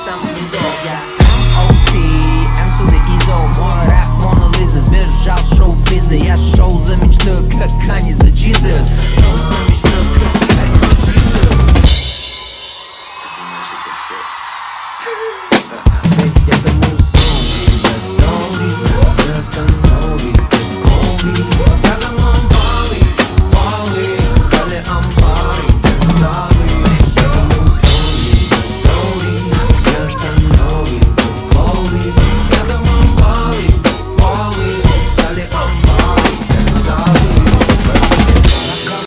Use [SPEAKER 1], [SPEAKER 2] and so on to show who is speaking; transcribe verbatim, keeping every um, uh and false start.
[SPEAKER 1] сам низов. Я эм о ти, M to the Izo. Мой рэп Мона Лиза, сбежал шоу-биза. Я шоу за мечтой, как они за Jesus.